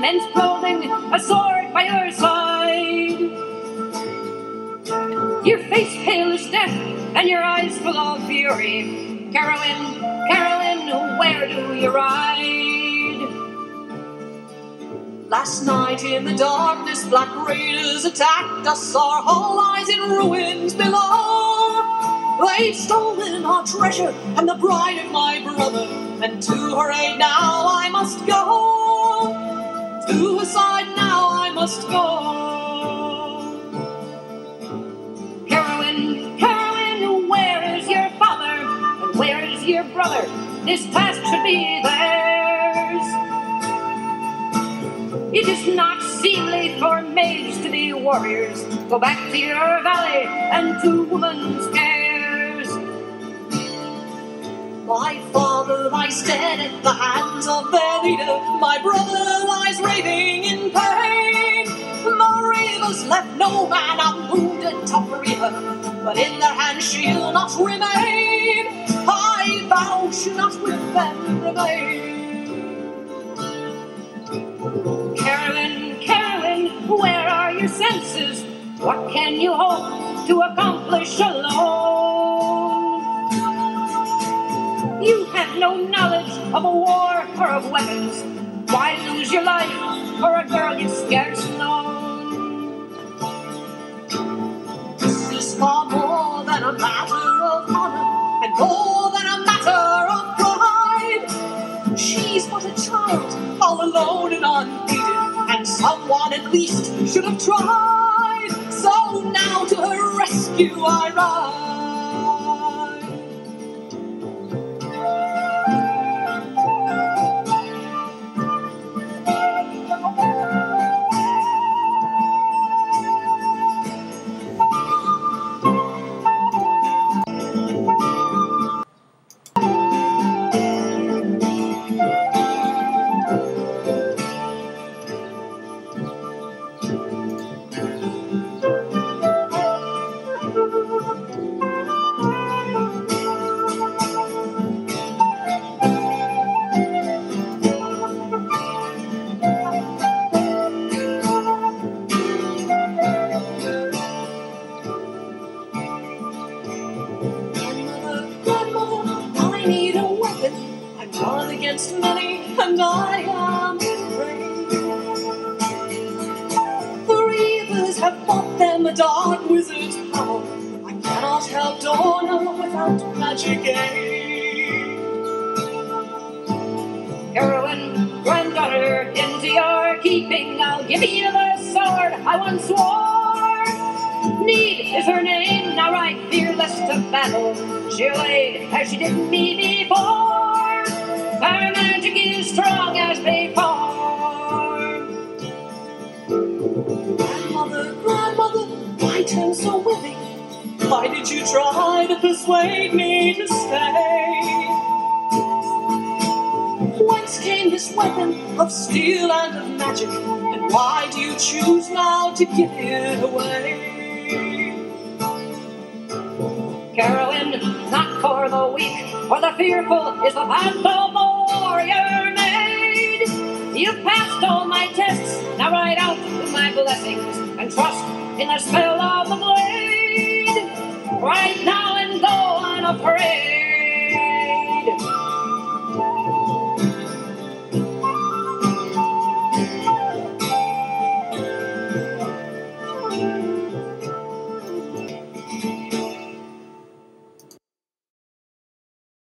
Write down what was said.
men's clothing, a sword by your side. Your face pale as death, and your eyes full of fury. Kerowyn, Kerowyn, where do you ride? Last night in the darkness, black raiders attacked us. Our hull lies in ruins below. They've stolen our treasure and the bride of my brother, and to her aid now I must go. To her side now I must go. Kerowyn, Kerowyn, where is your father, and where is your brother? This task should be theirs. It is not seemly for maids to be warriors. Go back to your valley and to woman's cares. My father lies dead at the hands of their leader. My brother lies raving in pain. The reavers left no man unwounded to free her, but in their hands she'll not remain. I vow she'll not with them remain. Kerowyn, Kerowyn, where are your senses? What can you hope to accomplish alone? You have no knowledge of a war or of weapons. Why lose your life for a girl you've scarce known? This is far more than a matter of honor, and more than a matter of pride. She's but a child, all alone and unaided, and someone at least should have tried. So now to her rescue I ride. One against many, and I am afraid. The reavers have fought them, a dark wizard's power. I cannot help Donna without magic aid. Kerowyn, granddaughter, into your keeping, I'll give you the sword I once wore. Need is her name, now ride fearless to battle. She'll aid as she did me before. Her magic is strong as before. Grandmother, grandmother, why turn so willing? Why did you try to persuade me to stay? Whence came this weapon of steel and of magic? And why do you choose now to give it away? Kerowyn, not for the weak or the fearful is the path of the warrior maid. You've passed all my tests, now ride out with my blessings and trust in the spell of the blade. Right now and go unafraid.